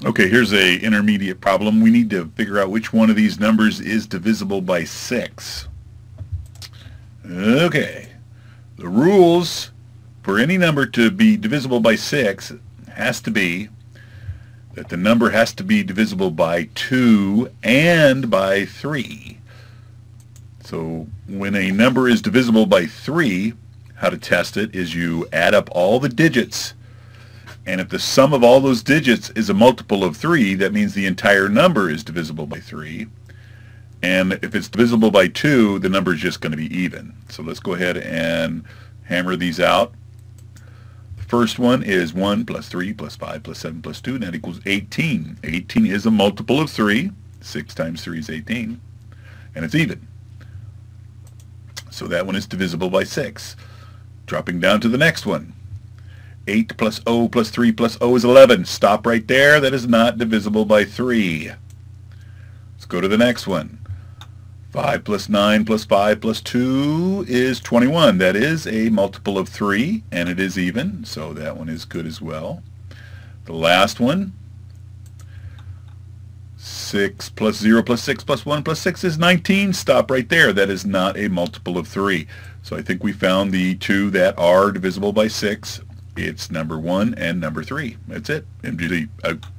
Okay, here's a intermediate problem. We need to figure out which one of these numbers is divisible by 6. Okay, the rules for any number to be divisible by 6 has to be that the number has to be divisible by 2 and by 3. So when a number is divisible by 3, how to test it is you add up all the digits, and if the sum of all those digits is a multiple of 3, that means the entire number is divisible by 3. And if it's divisible by 2, the number is just going to be even. So let's go ahead and hammer these out. The first one is 1 plus 3 plus 5 plus 7 plus 2, and that equals 18. 18 is a multiple of 3. 6 times 3 is 18. And it's even. So that one is divisible by 6. Dropping down to the next one. 8 plus O plus 3 plus O is 11. Stop right there. That is not divisible by 3. Let's go to the next one. 5 plus 9 plus 5 plus 2 is 21. That is a multiple of 3, and it is even, so that one is good as well. The last one, 6 plus 0 plus 6 plus 1 plus 6 is 19. Stop right there. That is not a multiple of 3. So I think we found the two that are divisible by 6. It's number 1 and number 3. That's it. MGD out.